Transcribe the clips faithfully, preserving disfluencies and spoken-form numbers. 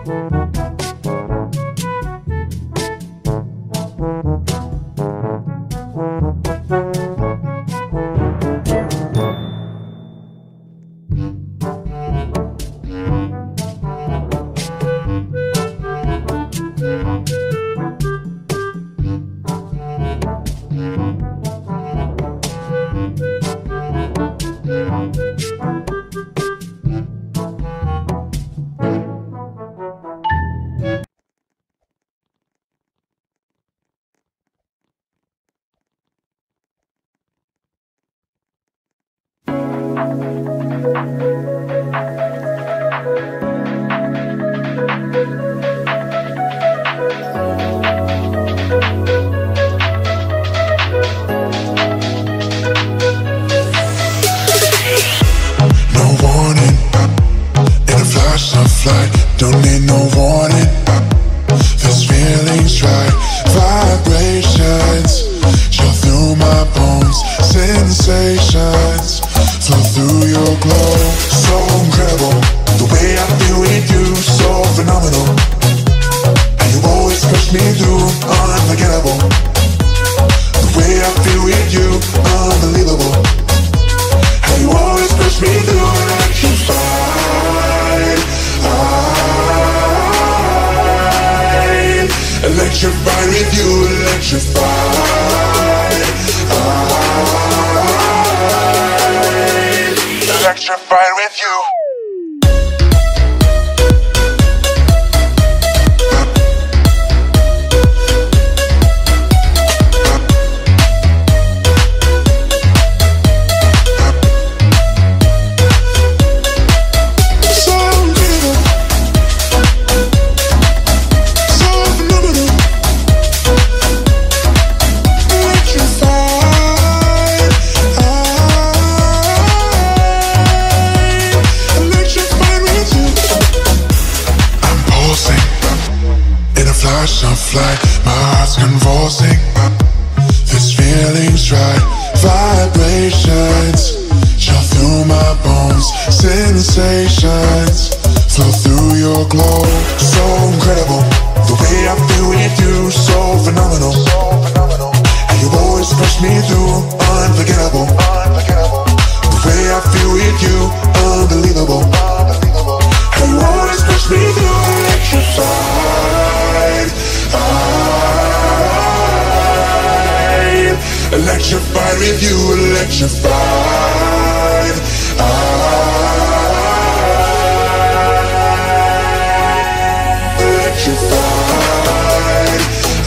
Don't need no warning. This feeling's right. Vibrations chill through my bones. Sensations flow through your glow. So incredible, the way I feel with you, so phenomenal. And you always push me through, unforgettable. The way I feel with you, unbelievable. And you always push me through, electrified. Electrified with you, electrified. Electrified with you. Flight, my heart's convulsing. This feeling's right. Vibrations chill through my bones. Sensations flow through your glow. So incredible, the way I feel with you, so phenomenal. And you always push me through, unforgettable. The way I feel with you, unbelievable. And you always push me through, electrified. Electrified with you, electrified. Electrified.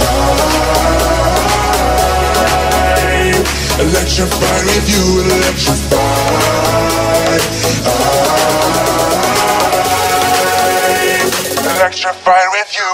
Electrified with you, electrified. Electrified with you.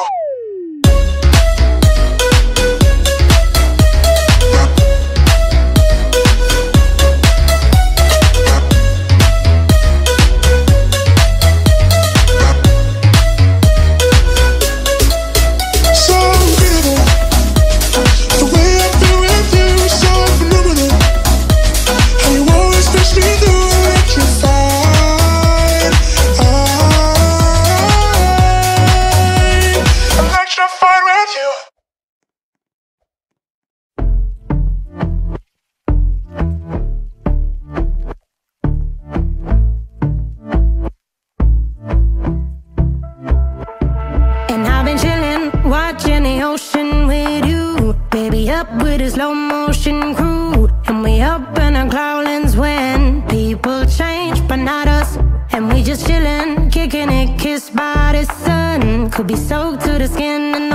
Watching the ocean with you, baby, up with a slow motion crew. And we up in our cloudlands when people change, but not us. And we just chillin', kicking it, kissed by the sun. Could be soaked to the skin and